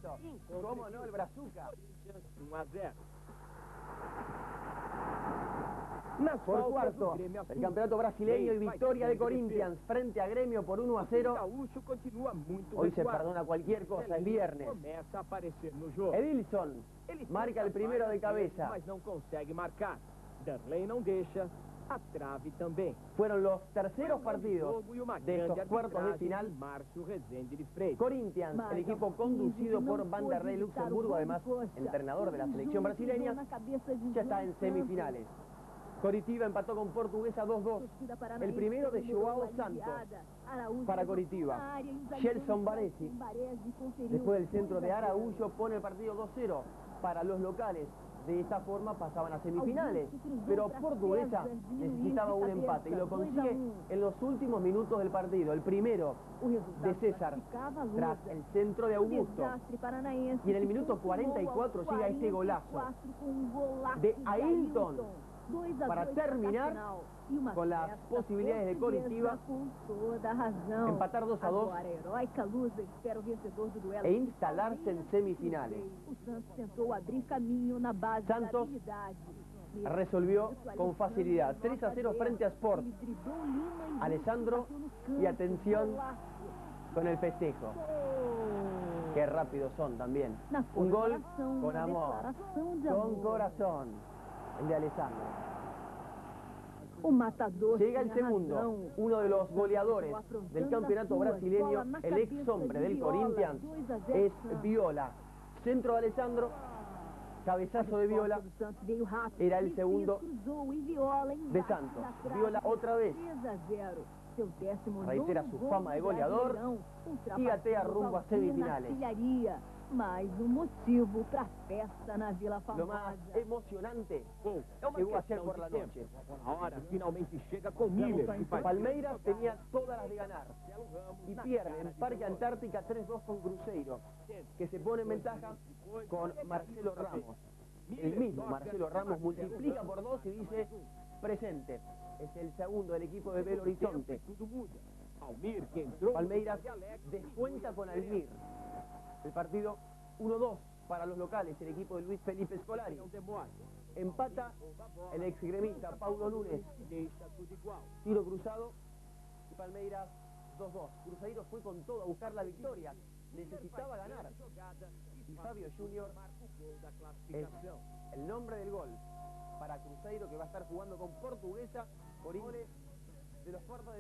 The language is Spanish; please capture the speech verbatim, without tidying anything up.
cierto. ¿Cómo no, el Brazuca? um a zero. Por cuarto, el campeonato brasileño y victoria de Corinthians frente a Gremio por uno a cero. Hoy se perdona cualquier cosa, es viernes. Edilson marca el primero de cabeza. Mas não consegue marcar. Darley não deixa. A trave também. Fueron los terceros partidos de estos cuartos de final. Corinthians, el equipo conducido por Vanderlei Luxemburgo, además entrenador de la selección brasileña, ya está en semifinales. Coritiba empató con Portuguesa dos dos. El primero de Joao Santos para Coritiba. Gelson Baresi, después del centro de Araújo, pone el partido dos cero para los locales. De esta forma pasaban a semifinales, pero Portuguesa necesitaba un empate y lo consigue en los últimos minutos del partido. El primero de César tras el centro de Augusto, y en el minuto cuarenta y cuatro llega este golazo de Ailton para terminar con las posibilidades de Coritiba empatar dos a dos e instalarse en semifinales. Santos resolvió con facilidad tres a cero frente a Sport. Alessandro, y atención con el festejo. Qué rápidos son también. Un gol con amor, con corazón, el de Alessandro. Llega el segundo, uno de los goleadores del campeonato brasileño, el ex hombre del Corinthians, es Viola. Centro de Alessandro, cabezazo de Viola, era el segundo de Santos. Viola otra vez reitera su fama de goleador y gatea rumbo a semifinales. Mais um motivo para festa na Vila Lo más Famosa. emocionante llegó ayer por la noche. Ahora finalmente llega con Miller. Palmeiras tenía todas las de ganar y pierde en Parque Antártica tres dos con Cruzeiro, que se pone en ventaja con Marcelo Ramos. El mismo Marcelo Ramos multiplica por dos y dice presente. Es el segundo del equipo de Belo Horizonte. Palmeiras descuenta con Almir. El partido uno dos para los locales, el equipo de Luis Felipe Scolari. Empata el exgremista Paulo Nunes. Tiro cruzado y Palmeiras dos dos. Cruzeiro fue con todo a buscar la victoria. Necesitaba ganar. Y Fabio Junior es el nombre del gol para Cruzeiro, que va a estar jugando con Portuguesa por goles de los cuartos de